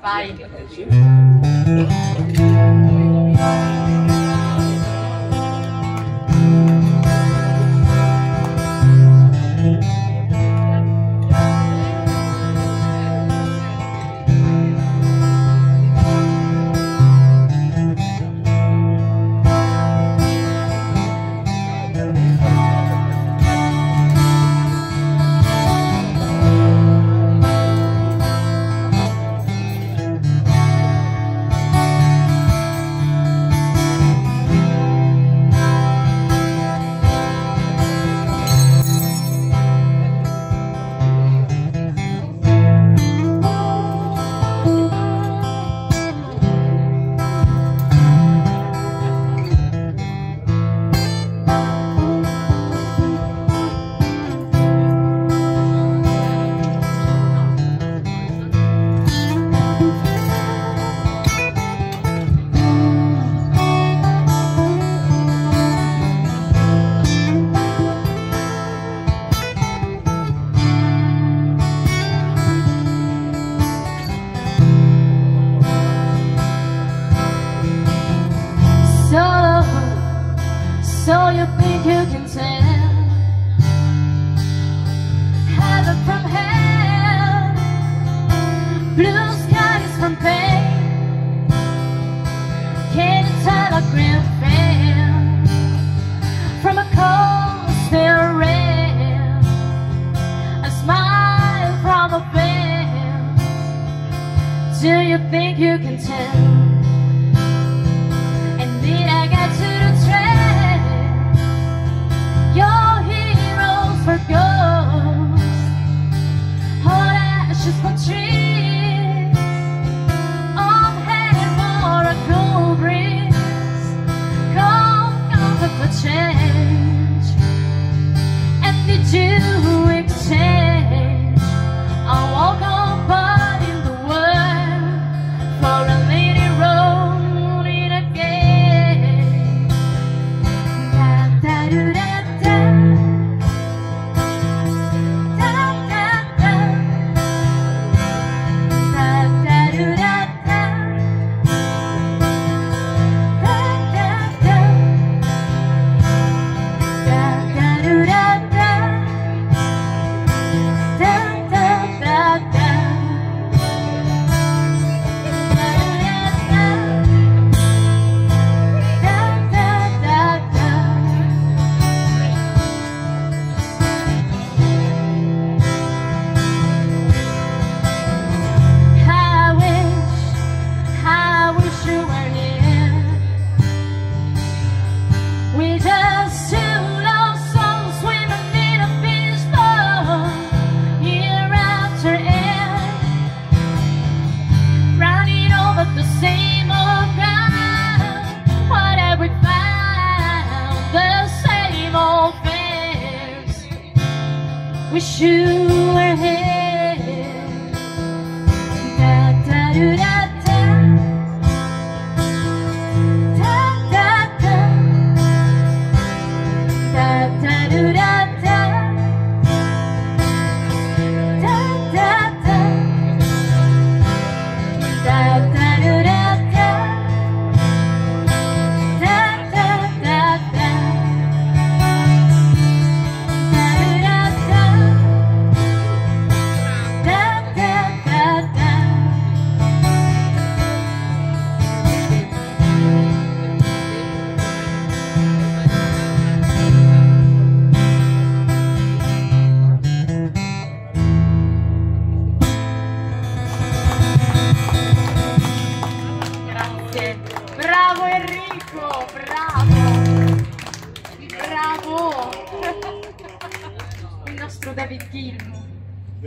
Vai. So you think you can tell heaven from hell, blue skies from pain? Can you tell a green field from a cold steel rail, a smile from a veil? Do you think you can tell? And did I get to the trail? Your heroes for ghosts, hot ashes for trees, on head for a cool breeze, cold comfort for change. And did you exchange a walk on part in the world for a lady road in a game? Da-da-do-da. Wish you were here. Da-da-do-da. Bravo Enrico, bravo, bravo, il nostro David Gilmour.